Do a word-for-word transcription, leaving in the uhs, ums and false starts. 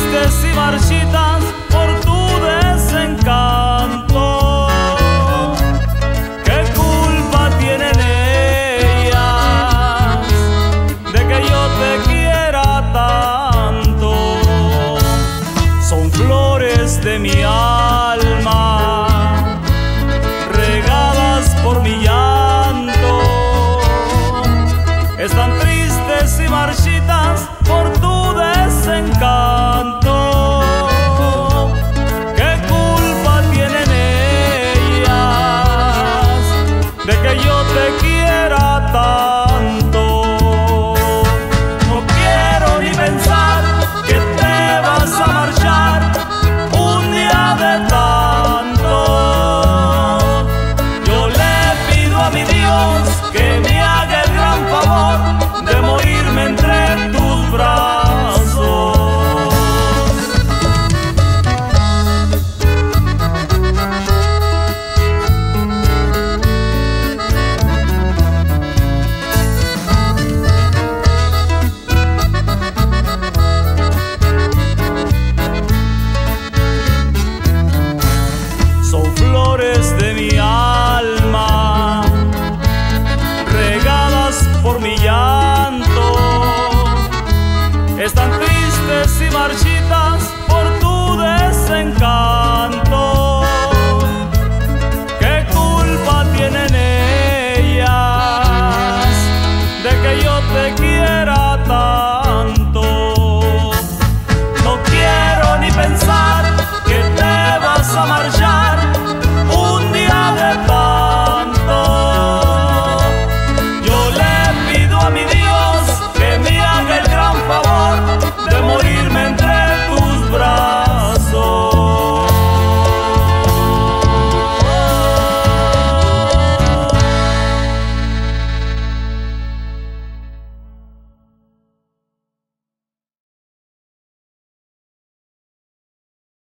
tristes y marchitas por tu desencanto. ¿Qué culpa tienen ellas de que yo te quiera tanto? Son flores de mi alma, regadas por mi llanto. Están tristes y marchitas por tu desencanto. ¿Qué culpa tienen ellas de que yo te quiera tanto? No quiero ni pensar que te vas a marchar un día de tanto. Yo le pido a mi Dios que me haga el gran favor de morirme entre tus brazos. Son flores de mi alma, regadas por mi llanto. Están tristes y marchitas por tu desencanto. ¿Qué culpa tienen ellas de que yo te quiera tanto?